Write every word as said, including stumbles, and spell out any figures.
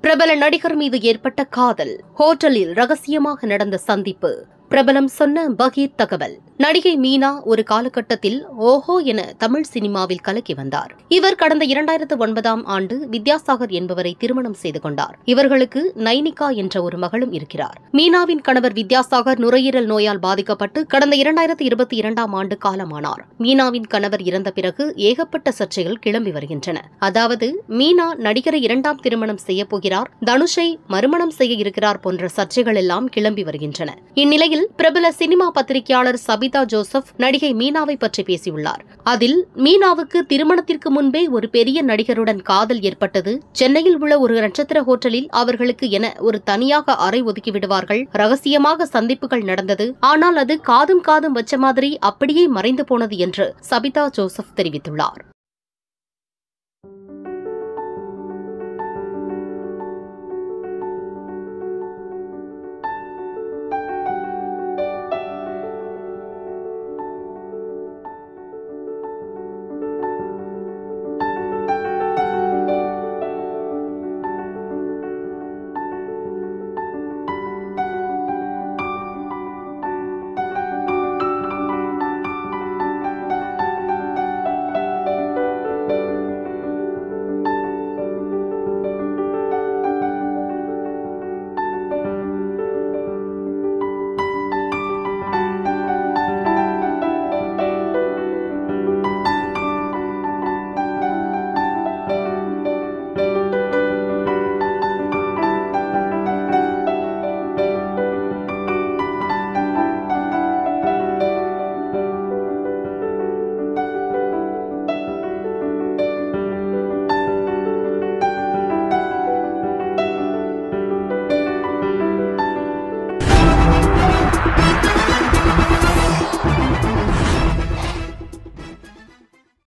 பிரபல நடிகர் மீது ஏற்பட்ட காதல், ஹோட்டலில் ரகசியமாக நடந்த சந்திப்பு, பிரபலம் சொன்ன பகீர் தகவல். நடிகை மீனா ஒரு காலகட்டத்தில் ஓஹோ என தமிழ் சினிமாவில் கலக்கி வந்தார். இவர் கடந்த இரண்டாயிரத்து ஒன்பதாம் ஆண்டு வித்யாசாகர் என்பவரை திருமணம் செய்து கொண்டார். இவர்களுக்கு நைனிகா என்ற ஒரு மகளும் இருக்கிறார். மீனாவின் கணவர் வித்யாசாகர் நுரையீரல் நோயால் பாதிக்கப்பட்டு கடந்த இரண்டாயிரத்து இருபத்தி இரண்டாம் ஆண்டு காலமானார். மீனாவின் கணவர் இறந்த பிறகு ஏகப்பட்ட சர்ச்சைகள் கிளம்பி வருகின்றன. அதாவது மீனா நடிகரை இரண்டாம் திருமணம் செய்ய போகிறார், தனுஷை மறுமணம் செய்ய இருக்கிறார் போன்ற சர்ச்சைகள் எல்லாம் கிளம்பி வருகின்றன. இந்நிலையில் பிரபல சினிமா பத்திரிகையாளர் சபிதா ஜோசப் நடிகை மீனாவை பற்றி பேசியுள்ளார். அதில் மீனாவுக்கு திருமணத்திற்கு முன்பே ஒரு பெரிய நடிகருடன் காதல் ஏற்பட்டது, சென்னையில் உள்ள ஒரு நட்சத்திர ஹோட்டலில் அவர்களுக்கு என ஒரு தனியாக அறை ஒதுக்கி விடுவார்கள், ரகசியமாக சந்திப்புகள் நடந்தது, ஆனால் அது காதும் காதும் வச்ச மாதிரி அப்படியே மறைந்து போனது என்று சபிதா ஜோசப் தெரிவித்துள்ளார்.